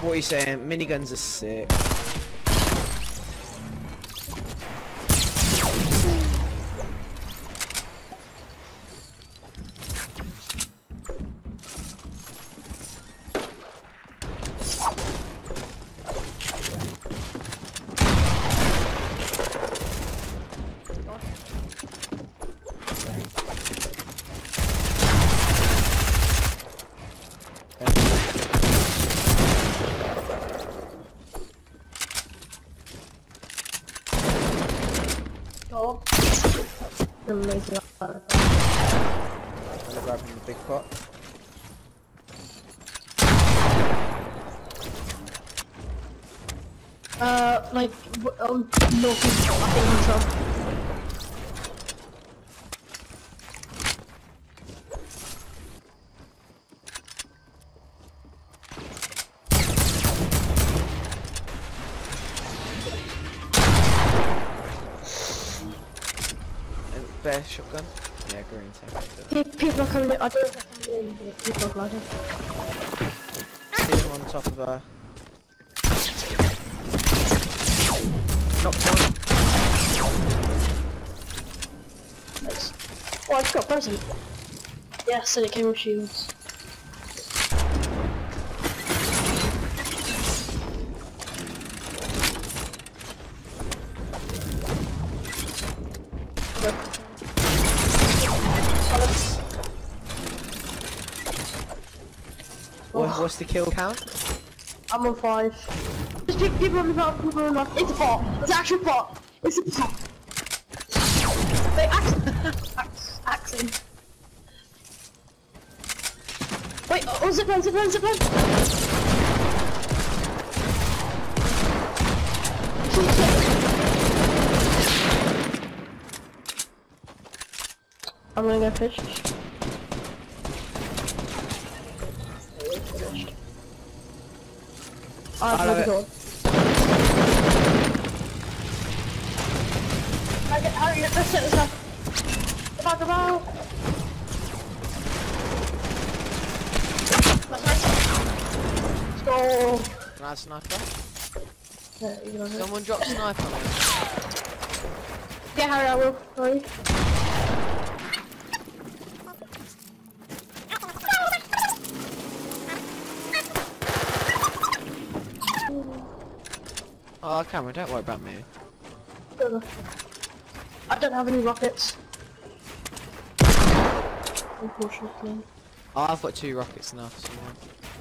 What are you saying? Miniguns are sick. Oh. Amazing. I'm grabbing the big pot. Like, northeast, I think I'm sure. Bear shotgun? Yeah, green tank. People are coming in, I don't know if they're coming in, but people are gliding. See him on top of her. Knocked one. Nice. Oh, I just got a present. Yes, and it came with shields. What's the kill count? I'm on 5. Just people on the bot, people on the bot. It's a bot. It's an actual bot. It's a bot. Wait, axing. Wait, oh, zip line. I'm gonna go fish. I love it. Hurry, let's set this up. Come on. Let's go. Nice sniper. Yeah, Someone drop sniper. Yeah, Harry, I will. Sorry. Oh, Cameron, don't worry about me. I don't have any rockets. Unfortunately. Oh, I've got 2 rockets now for someone.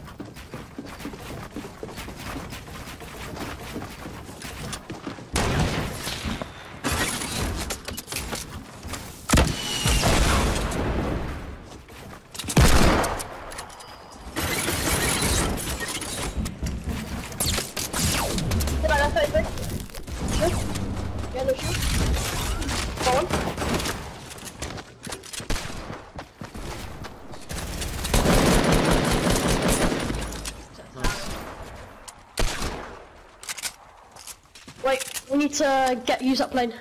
Wait, we need to use that plane.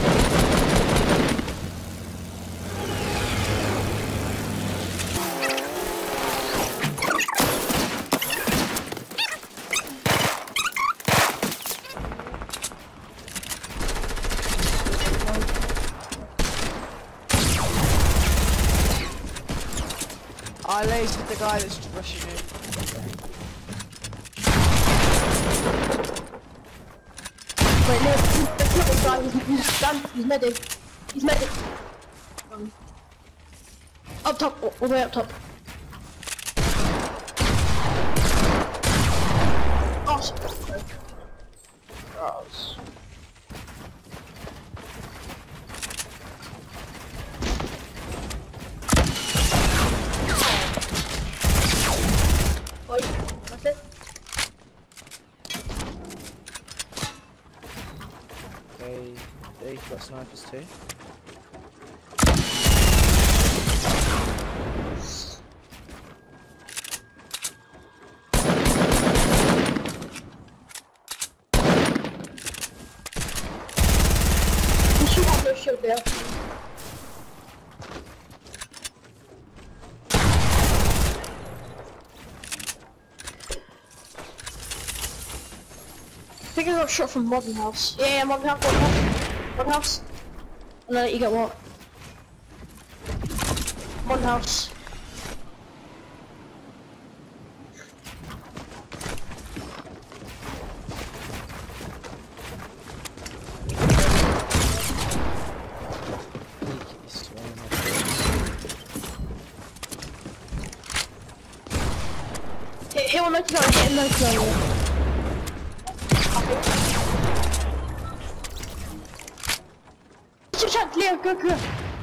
I lasered the guy that's rushing in. Wait, no, it's not this guy, he's done, he's medic. He's medic. Up top, all the way up top. Oh, shit. Gross. Wait, that's it? Okay, they've got snipers too. You should have no shield there. think I got shot from Modern House. Yeah, Modern House, Modern House. Modern House. And then you get what? Modern House. Hit 199, hit 199. Chance, Leo, go.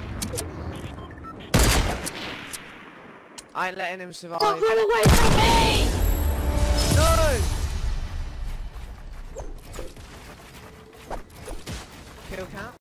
I ain't letting him survive. Don't run away from me! No! Kill count?